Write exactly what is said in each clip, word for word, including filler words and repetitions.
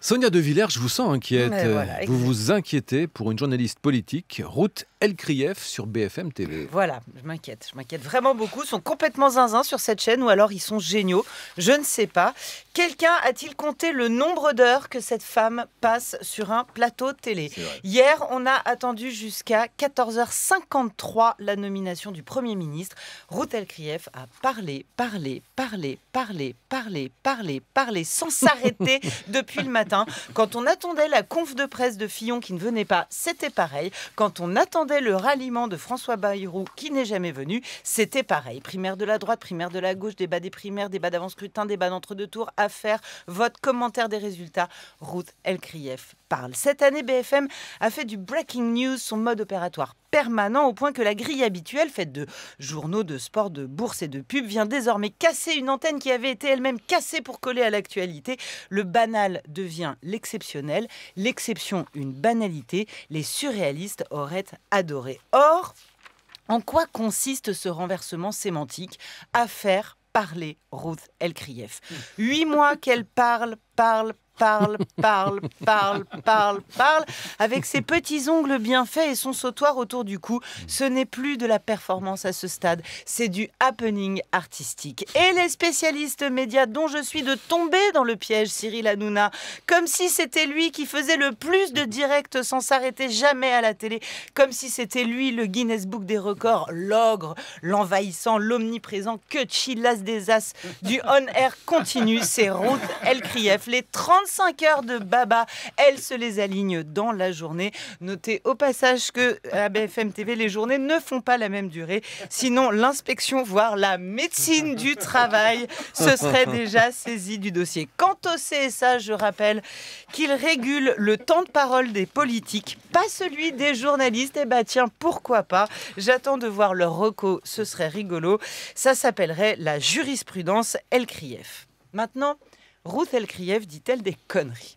Sonia De Villers, je vous sens inquiète. Voilà, vous vous inquiétez pour une journaliste politique, Ruth Elkrief, sur B F M T V. Voilà, je m'inquiète. Je m'inquiète vraiment beaucoup. Ils sont complètement zinzins sur cette chaîne ou alors ils sont géniaux. Je ne sais pas. Quelqu'un a-t-il compté le nombre d'heures que cette femme passe sur un plateau de télé? Hier, on a attendu jusqu'à quatorze heures cinquante-trois la nomination du Premier ministre. Ruth Elkrief a parlé, parlé, parlé, parlé, parlé, parlé, parlé, sans s'arrêter depuis le matin. Quand on attendait la conf de presse de Fillon qui ne venait pas, c'était pareil. Quand on attendait le ralliement de François Bayrou qui n'est jamais venu, c'était pareil. Primaire de la droite, primaire de la gauche, débat des primaires, débat d'avant-scrutin, débat d'entre-deux tours, affaires, vote, commentaire des résultats. Ruth Elkrief parle. Cette année, B F M a fait du breaking news son mode opératoire permanent au point que la grille habituelle, faite de journaux, de sport, de bourse et de pub, vient désormais casser une antenne qui avait été elle-même cassée pour coller à l'actualité. Le banal devient l'exceptionnel, l'exception une banalité. Les surréalistes auraient adoré. Or, en quoi consiste ce renversement sémantique? À faire parler Ruth Elkrief. Huit mois qu'elle parle, parle, parle, parle, parle, parle, parle, avec ses petits ongles bien faits et son sautoir autour du cou. Ce n'est plus de la performance à ce stade, c'est du happening artistique. Et les spécialistes médias dont je suis de tomber dans le piège, Cyril Hanouna, comme si c'était lui qui faisait le plus de directs sans s'arrêter jamais à la télé, comme si c'était lui le Guinness Book des records, l'ogre, l'envahissant, l'omniprésent, que chillas des as du on-air continu, c'est Ruth Elkrief. Les trente-cinq heures de Baba, elle se les aligne dans la journée. Notez au passage que à B F M T V, les journées ne font pas la même durée. Sinon, l'inspection, voire la médecine du travail, se serait déjà saisie du dossier. Quant au C S A, je rappelle qu'il régule le temps de parole des politiques, pas celui des journalistes. Et bah tiens, pourquoi pas? J'attends de voir leur reco, ce serait rigolo. Ça s'appellerait la jurisprudence Elkrief. Maintenant, Ruth Elkrief dit-elle des conneries?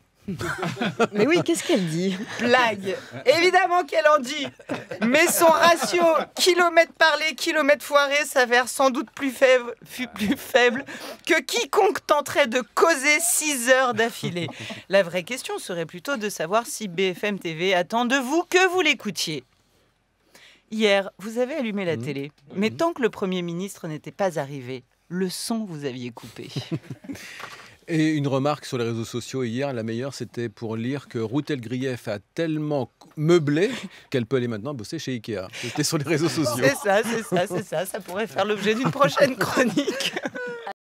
Mais oui, qu'est-ce qu'elle dit? Blague. Évidemment qu'elle en dit. Mais son ratio kilomètres parlé, kilomètres foiré s'avère sans doute plus faible, plus faible que quiconque tenterait de causer six heures d'affilée. La vraie question serait plutôt de savoir si B F M T V attend de vous que vous l'écoutiez. Hier, vous avez allumé la mmh. télé, mais tant que le Premier ministre n'était pas arrivé, le son vous aviez coupé. Et une remarque sur les réseaux sociaux hier, la meilleure, c'était pour lire que Ruth Elkrief a tellement meublé qu'elle peut aller maintenant bosser chez Ikea. C'était sur les réseaux sociaux. C'est ça, c'est ça, c'est ça. Ça pourrait faire l'objet d'une prochaine chronique.